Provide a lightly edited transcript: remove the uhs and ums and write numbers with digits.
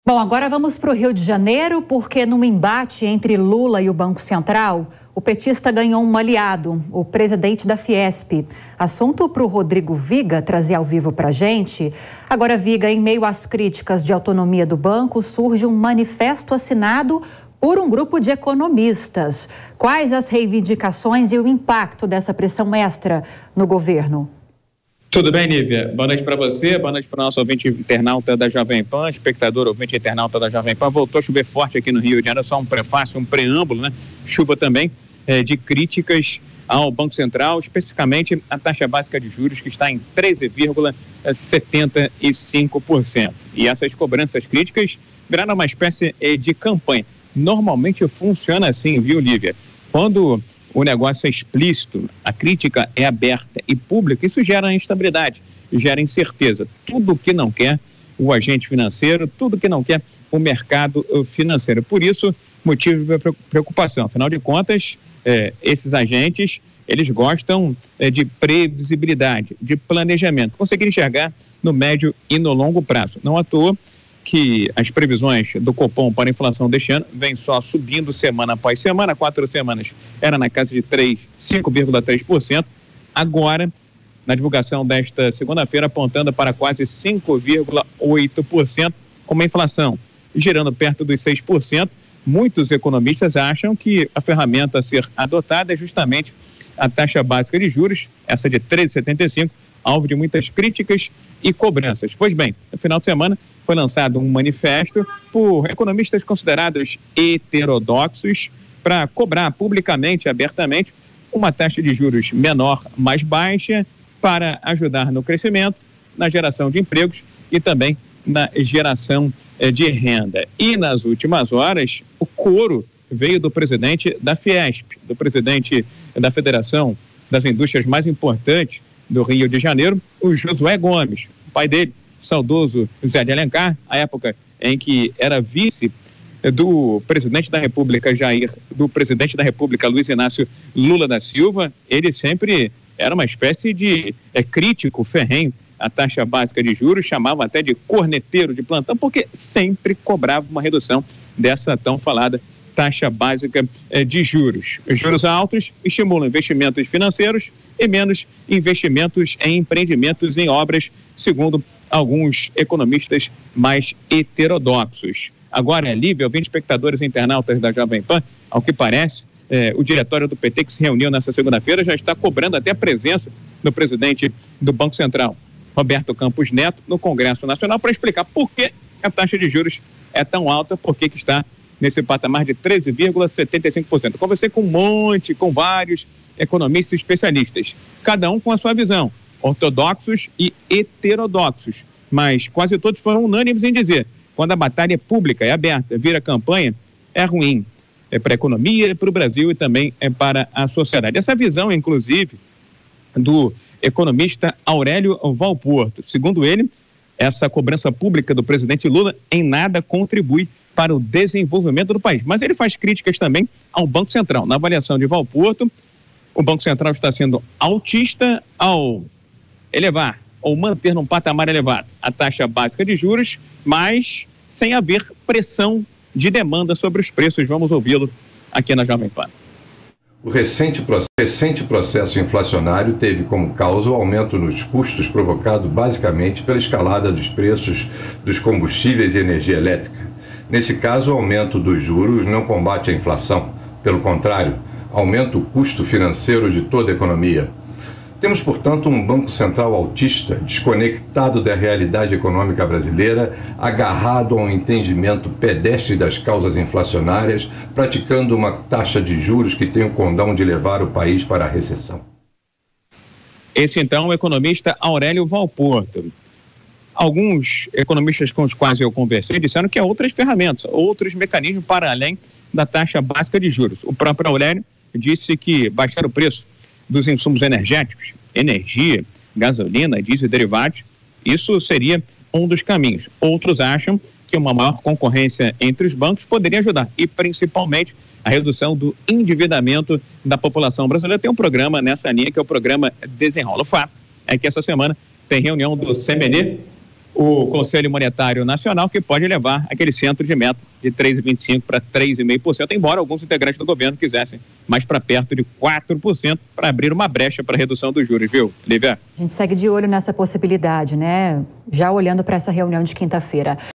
Bom, agora vamos para o Rio de Janeiro, porque num embate entre Lula e o Banco Central, o petista ganhou um aliado, o presidente da Fiesp. Assunto para o Rodrigo Viga trazer ao vivo para a gente. Agora, Viga, em meio às críticas de autonomia do banco, surge um manifesto assinado por um grupo de economistas. Quais as reivindicações e o impacto dessa pressão extra no governo? Tudo bem, Nívia? Boa noite para você, boa noite para o nosso ouvinte internauta da Jovem Pan, espectador ouvinte internauta da Jovem Pan. Voltou a chover forte aqui no Rio de Janeiro, só um prefácio, um preâmbulo, né? Chuva também de críticas ao Banco Central, especificamente a taxa básica de juros, que está em 13,75%. E essas cobranças críticas viraram uma espécie de campanha. Normalmente funciona assim, viu, Lívia? Quando o negócio é explícito, a crítica é aberta e pública, isso gera instabilidade, gera incerteza. Tudo que não quer o agente financeiro, tudo que não quer o mercado financeiro. Por isso, motivo de preocupação. Afinal de contas, esses agentes, eles gostam de previsibilidade, de planejamento, conseguir enxergar no médio e no longo prazo. Não à toa que as previsões do Copom para a inflação deste ano vem só subindo semana após semana. 4 semanas era na casa de 5,3%. Agora, na divulgação desta segunda-feira, apontando para quase 5,8%, com uma inflação girando perto dos 6%. Muitos economistas acham que a ferramenta a ser adotada é justamente a taxa básica de juros, essa de 13,75%, alvo de muitas críticas e cobranças. Pois bem, no final de semana foi lançado um manifesto por economistas considerados heterodoxos para cobrar publicamente, abertamente, uma taxa de juros menor, mais baixa, para ajudar no crescimento, na geração de empregos e também na geração de renda. E nas últimas horas, o coro veio do presidente da Fiesp, do presidente da Federação das Indústrias mais importantes do Rio de Janeiro, o Josué Gomes, o pai dele, o saudoso José de Alencar, à época em que era vice do presidente da República do presidente da República Luiz Inácio Lula da Silva. Ele sempre era uma espécie de crítico ferrenho à taxa básica de juros, chamava até de corneteiro de plantão, porque sempre cobrava uma redução dessa tão falada taxa básica de juros. Os juros altos estimulam investimentos financeiros e menos investimentos em empreendimentos, em obras, segundo alguns economistas mais heterodoxos. Agora, Lívia, ouvindo espectadores e internautas da Jovem Pan, ao que parece, o diretório do PT, que se reuniu nessa segunda-feira, já está cobrando até a presença do presidente do Banco Central, Roberto Campos Neto, no Congresso Nacional, para explicar por que a taxa de juros é tão alta, por que está nesse patamar de 13,75%. Conversei com vários economistas especialistas, cada um com a sua visão, ortodoxos e heterodoxos, mas quase todos foram unânimes em dizer: quando a batalha é pública, é aberta, vira campanha, é ruim. É para a economia, é para o Brasil e também é para a sociedade. Essa visão, inclusive, do economista Aurélio Valporto. Segundo ele, essa cobrança pública do presidente Lula em nada contribui para o desenvolvimento do país. Mas ele faz críticas também ao Banco Central. Na avaliação de Valporto, o Banco Central está sendo autista ao elevar ou manter num patamar elevado a taxa básica de juros, mas sem haver pressão de demanda sobre os preços. Vamos ouvi-lo aqui na Jovem Pan. O recente processo inflacionário teve como causa o aumento nos custos provocado basicamente pela escalada dos preços dos combustíveis e energia elétrica. Nesse caso, o aumento dos juros não combate a inflação. Pelo contrário, aumenta o custo financeiro de toda a economia. Temos, portanto, um Banco Central autista, desconectado da realidade econômica brasileira, agarrado a um entendimento pedestre das causas inflacionárias, praticando uma taxa de juros que tem o condão de levar o país para a recessão. Esse, então, o economista Aurélio Valporto. Alguns economistas com os quais eu conversei disseram que há outras ferramentas, outros mecanismos para além da taxa básica de juros. O próprio Aurélio disse que baixar o preço dos insumos energéticos, energia, gasolina, diesel e derivados, isso seria um dos caminhos. Outros acham que uma maior concorrência entre os bancos poderia ajudar, e principalmente a redução do endividamento da população brasileira. Tem um programa nessa linha, que é o programa Desenrola. O fato é que essa semana tem reunião do CMN, o Conselho Monetário Nacional, que pode levar aquele centro de meta de 3,25% para 3,5%, embora alguns integrantes do governo quisessem mais para perto de 4%, para abrir uma brecha para a redução dos juros, viu, Lívia? A gente segue de olho nessa possibilidade, né? Já olhando para essa reunião de quinta-feira.